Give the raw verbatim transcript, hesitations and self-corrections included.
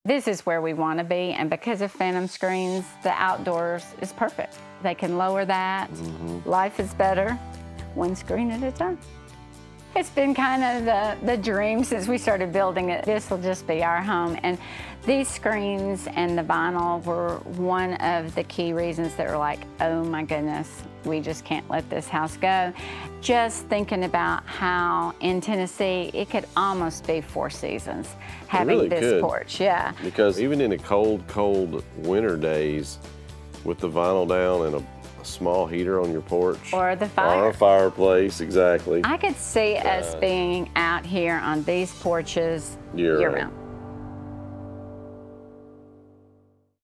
This is where we want to be, and because of phantom screens, the outdoors is perfect. They can lower that. Mm-hmm. Life is better, one screen at a time. It's been kind of the, the dream since we started building it. This will just be our home. And these screens and the vinyl were one of the key reasons that were like, oh my goodness, we just can't let this house go. Just thinking about how in Tennessee, it could almost be four seasons having really this could. porch, yeah. Because even in the cold, cold winter days, with the vinyl down and a small heater on your porch. Or the fire. Or a fireplace, exactly. I could see uh, us being out here on these porches year, year round. round.